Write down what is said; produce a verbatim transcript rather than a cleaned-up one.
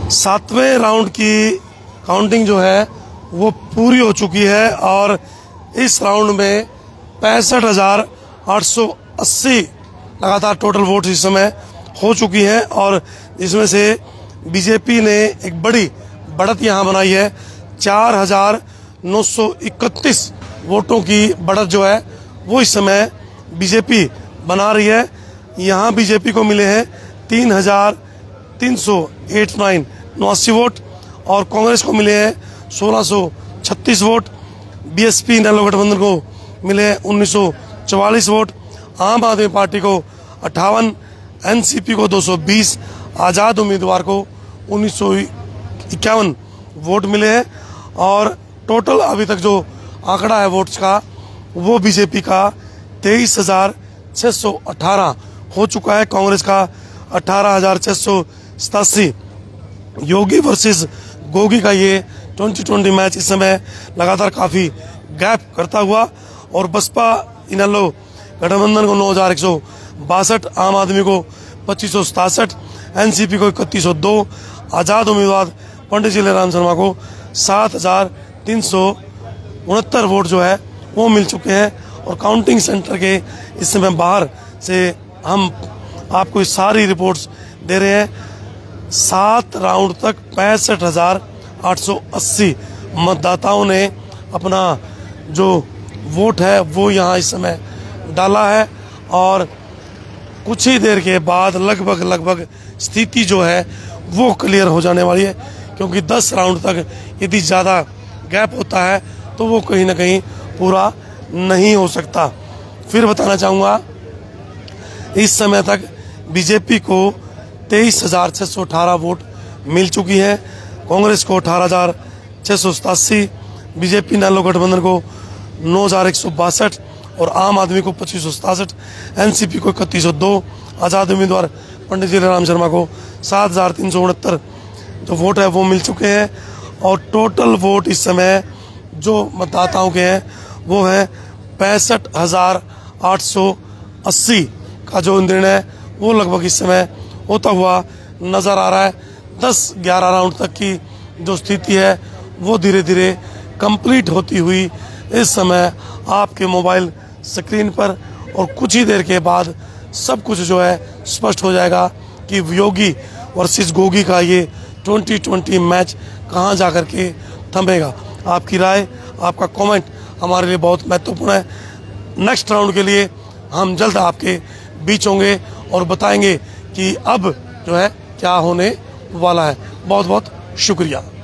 सातवें राउंड की काउंटिंग जो है वो पूरी हो चुकी है और इस राउंड में पैंसठ हजार आठ सौ अस्सी लगातार टोटल वोट इस समय हो चुकी हैं और इसमें से बीजेपी ने एक बड़ी बढ़त यहां बनाई है। चार हजार नौ सौ इकतीस वोटों की बढ़त जो है वो इस समय बीजेपी बना रही है। यहां बीजेपी को मिले हैं तीन हजार तीन सौ एट नाइन नवासी वोट और कांग्रेस को मिले हैं सोलह सौ छत्तीस वोट। बीएसपी नेलो गठबंधन को मिले हैं उन्नीस सौ चवालीस वोट। आम आदमी पार्टी को अट्ठावन, एनसीपी को दो सौ बीस, आज़ाद उम्मीदवार को उन्नीस सौ इक्यावन वोट मिले हैं और टोटल अभी तक जो आंकड़ा है वोट्स का वो बीजेपी का तेईस हजार छः सौ अठारह हो चुका है, कांग्रेस का अठारह हजार छः सौ सतासी। योगी वर्सेस गोगी का ये ट्वेंटी ट्वेंटी मैच इस समय लगातार काफ़ी गैप करता हुआ और बसपा इनेलो गठबंधन को नौ हजार एक सौ बासठ, आम आदमी को पच्चीस सौ सतासठ, एनसीपी को इकतीस सौ दो, आज़ाद उम्मीदवार पंडित जयराम शर्मा को सात हजार तीन सौ उनहत्तर वोट जो है वो मिल चुके हैं। और काउंटिंग सेंटर के इस समय बाहर से हम आपको इस सारी रिपोर्ट्स दे रहे हैं। सात राउंड तक पैंसठ हजार आठ सौ अस्सी मतदाताओं ने अपना जो वोट है वो यहाँ इस समय डाला है और कुछ ही देर के बाद लगभग लगभग स्थिति जो है वो क्लियर हो जाने वाली है, क्योंकि दस राउंड तक यदि ज़्यादा गैप होता है तो वो कहीं ना कहीं पूरा नहीं हो सकता। फिर बताना चाहूँगा इस समय तक बीजेपी को तेईस हजार छः सौ अठारह वोट मिल चुकी हैं, कांग्रेस को अठारह हजार छः सौ सतासी, बीजेपी नेलो गठबंधन को नौ हजार एक सौ बासठ और आम आदमी को पच्चीस सौ सतासठ, एनसीपी को इकतीस सौ दो, आज़ाद उम्मीदवार पंडित जयराम शर्मा को सात हजार तीन सौ उनहत्तर जो वोट है वो मिल चुके हैं और टोटल वोट इस समय जो मतदाताओं के हैं वो है पैंसठ हजार आठ सौ अस्सी का जो निर्णय वो लगभग इस समय होता हुआ नज़र आ रहा है। दस ग्यारह राउंड तक की जो स्थिति है वो धीरे धीरे कंप्लीट होती हुई इस समय आपके मोबाइल स्क्रीन पर और कुछ ही देर के बाद सब कुछ जो है स्पष्ट हो जाएगा कि योगी वर्सेस गोगी का ये ट्वेंटी ट्वेंटी मैच कहां जाकर के थमेगा। आपकी राय, आपका कमेंट हमारे लिए बहुत महत्वपूर्ण है। नेक्स्ट राउंड के लिए हम जल्द आपके बीच होंगे और बताएंगे कि अब जो है क्या होने वाला है। बहुत बहुत शुक्रिया।